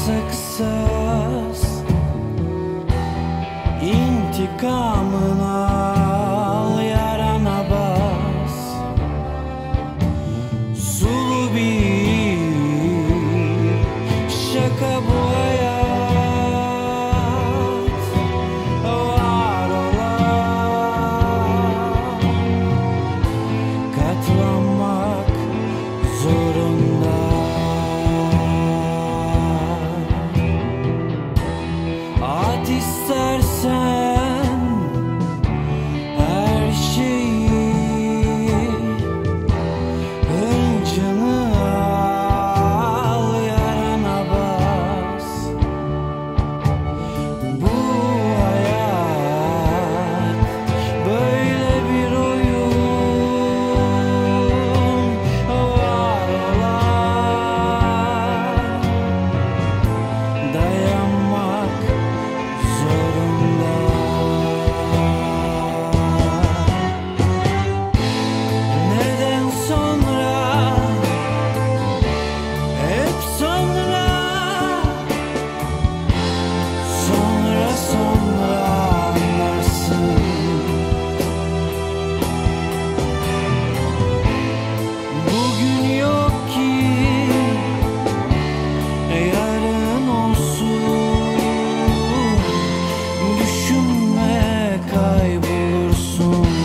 varsa kısas, intikamını al, yarana bas. Sulu bir şaka bu hayat, var olan katlanmak zorunda. At istersen her şeyi, hıncını al, yarana bas. Bu hayat böyle bir oyun, var olan dayanmak zorunda. Neden sonra, hep sonra, sonra anlarsın. Bugün yok ki yarın olsun. Düşünme, kaybolursun.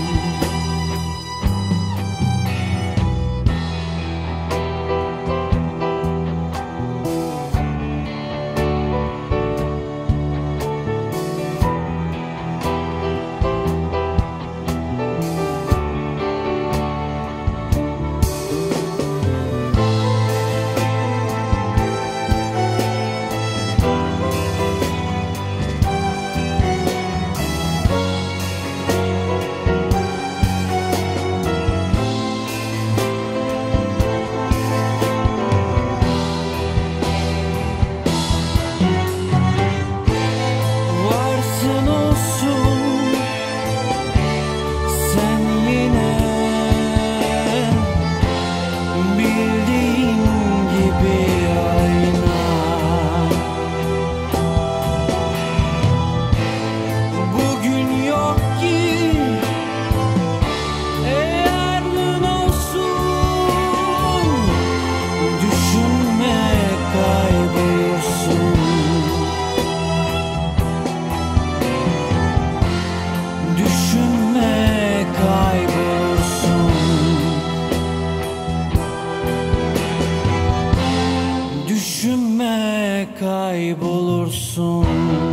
Varsın olsun sen yine, bildiğin gibi ayna. Bugün yok ki yarın olsun. Düşünme, kaybolursun. Düşünme, kaybolursun. Düşünme, kaybolursun.